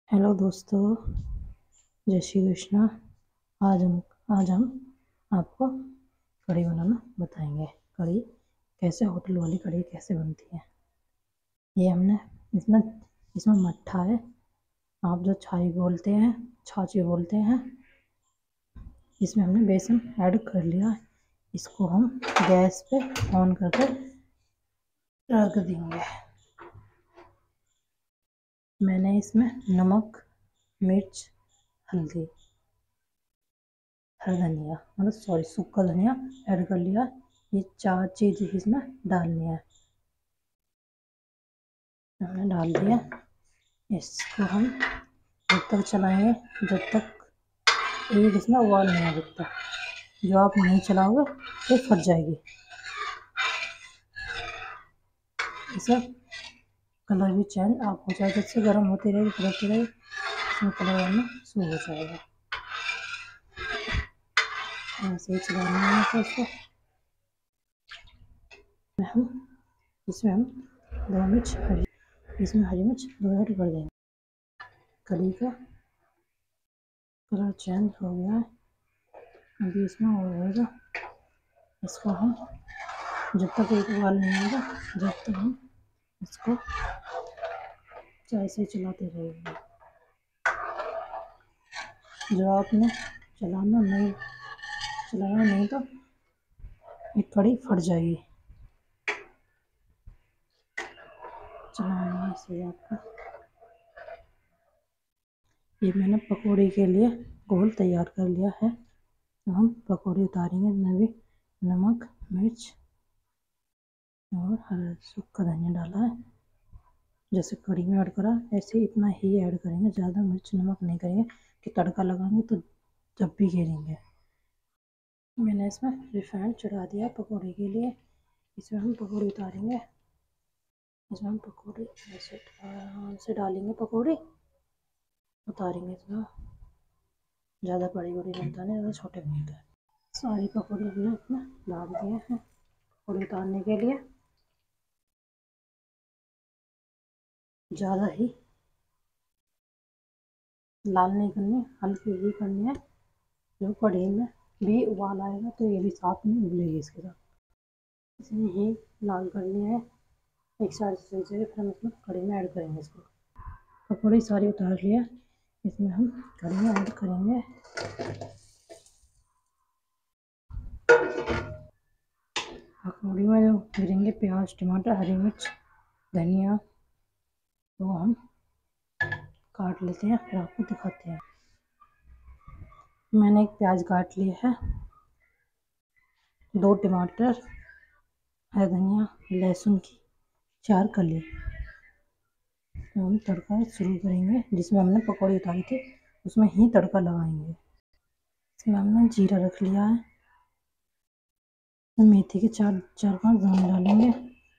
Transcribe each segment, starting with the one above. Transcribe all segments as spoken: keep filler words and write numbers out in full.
Hello दोस्तों, जय श्री कृष्णा। आज हम आज हम आपको कढ़ी बनाना बताएंगे। कढ़ी कैसे, होटल वाली कढ़ी कैसे बनती है। ये हमने इसमें इसमें मट्ठा है, आप जो छाई बोलते हैं, छाछ बोलते हैं। इसमें हमने बेसन ऐड कर लिया। इसको हम गैस पे ऑन करके रख देंगे। मैंने इसमें नमक, मिर्च, हल्दी, हरा धनिया मतलब सॉरी सूखा धनिया ऐड कर लिया। ये चार चीज़ इसमें डालनी है, हमने डाल दिया। इसको हम जब तक चलाएंगे जब तक एक इसमें उबाल नहीं आ सकता। जो आप नहीं चलाओगे तो फट जाएगी। इसका कलर भी चेंज आप हो जाएगा, जब से गर्म होती रहेगी करती रहेगी इसमें कलर आना शुरू हो जाएगा। ऐसे ही चलाना है तो इसको हम इसमें हम दो मिर्च हरी इसमें हरी मिर्च दो ऐड कर देंगे। कढ़ी का कलर चेंज हो गया है, अभी इसमें हो जाएगा। इसको हम जब तक एक उबाल नहीं आएगा जब तक हम इसको चाय से चलाते रहेंगे। जो आपने चलाना नहीं चलाना नहीं तो एक कढ़ी फट जाएगी। चलाना से आपका ये मैंने पकौड़ी के लिए घोल तैयार कर लिया है। तो हम पकौड़ी उतारेंगे। इसमें भी नमक, मिर्च और हरा सूखा धनिया डाला है। जैसे कढ़ी में ऐड करा ऐसे इतना ही ऐड करेंगे, ज़्यादा मिर्च नमक नहीं करेंगे कि तड़का लगाएंगे तो जब भी गिरेंगे। मैंने इसमें रिफाइंड चढ़ा दिया पकौड़ी के लिए। इसमें हम पकौड़ी उतारेंगे। इसमें हम पकौड़ी ऐसे आराम से डालेंगे, पकौड़ी उतारेंगे। इसमें ज़्यादा बड़ी बड़ी नहीं उतारनी, ज़्यादा छोटे नहीं उतारने। सारी पकौड़ी हमने इसमें डाल दिए हैं पकौड़ी उतारने के लिए। ज़्यादा ही लाल नहीं करनी, हल्की ही करनी है। जो कढ़ी में भी उबाल आएगा तो ये भी साथ में उबलेगी इसके साथ। इसमें ही लाल करनी है एक साइड से, फिर हम इसमें कढ़ी में ऐड करेंगे। इसको पकौड़ी सारी उतार लिया, इसमें हम कढ़ी में ऐड करेंगे। पकौड़ी में जो गिरेंगे प्याज, टमाटर, हरी मिर्च, धनिया, तो हम काट लेते हैं फिर आपको दिखाते हैं। मैंने एक प्याज काट लिया है, दो टमाटर, हरा धनिया, लहसुन की चार कली। तो हम तड़का शुरू करेंगे। जिसमें हमने पकौड़ी उतारी थी उसमें ही तड़का लगाएंगे। इसमें हमने जीरा रख लिया है, तो मेथी के चार चार पांच दाने डालेंगे।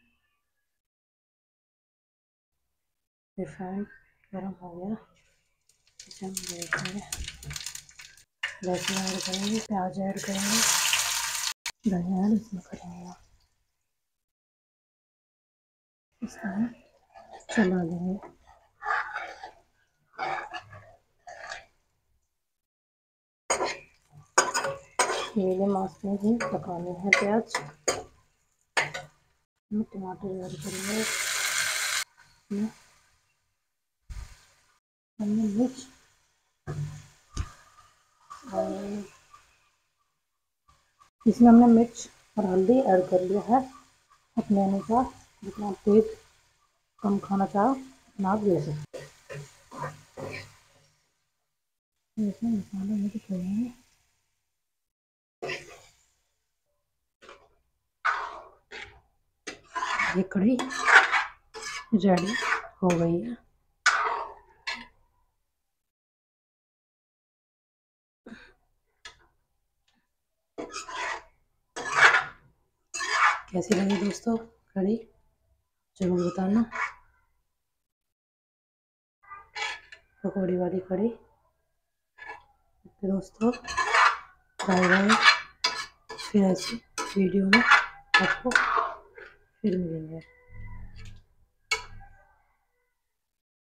रिफाइंड गरम हो गया, इसे हम देखेंगे। लहसुन ऐड करेंगे, प्याज ऐड करेंगे, धनिया ऐड इसमें करेंगे। इसको हम चला देंगे। मीडियम आंच में ही पकाने हैं प्याज। हम टमाटर ऐड करेंगे, हमने मिर्च और इसमें हमने मिर्च और हल्दी ऐड कर लिया है अपने अनुसार। जितना तेज कम खाना चाहो उतना आप दे सकते। इसमें मसाले में तो छोड़ेंगे। ये कढ़ी रेडी हो गई है। कैसी लगी दोस्तों कढ़ी, जरूर बताना। पकौड़ी वाली कढ़ी। दोस्तों बाय बाय, फिर ऐसी वीडियो में आपको फिर मिलेंगे।